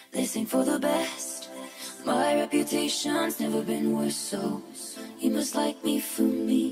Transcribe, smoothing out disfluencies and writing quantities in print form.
This ain't for the best. My reputation's never been worse, so you must like me for me.